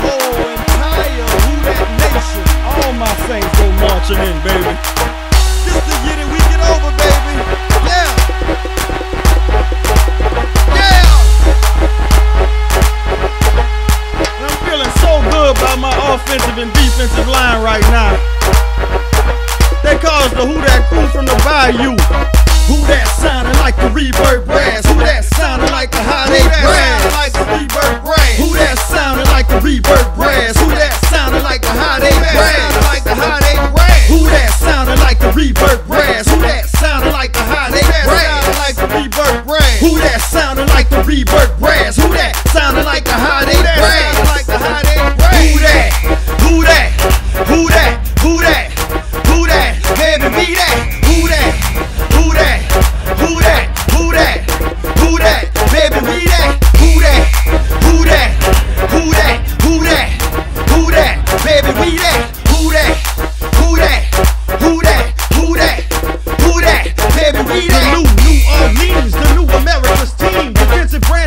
whole entire Who That Nation. All my saints go marching in, baby. This the year that we get over, baby. Yeah. Yeah. And I'm feeling so good about my offensive and defensive line right now. They call us the Who That crew from the Bayou. Who that sounding like the Rebirth Brass? Who that sounding like the Hot 8 Brass? Like the Rebirth Brass. Who that sounding like the Rebirth Brass? Who that sounding like the Hot 8 Brass? Like the Hot 8 Brass. Who that sounding like the Rebirth Brass? Who that sounding like the Hot 8 Brass? Like the Rebirth Brass. Who that sounding like the Rebirth Brass? Who that sounding like the Hot 8 Brass? Like the Hot 8 Brass. Who that? Who that? Who that? Who that? Who that? Baby, be that. Who that? Who that? Who that? Who that? Who that? Baby, be that. Who that? Who that? Who that? Who that? Who that? Baby, we that. Who that? Who that? Who that? Who that? Who that? Baby, we that. The new Orleans, the new America's team. Defensive brand.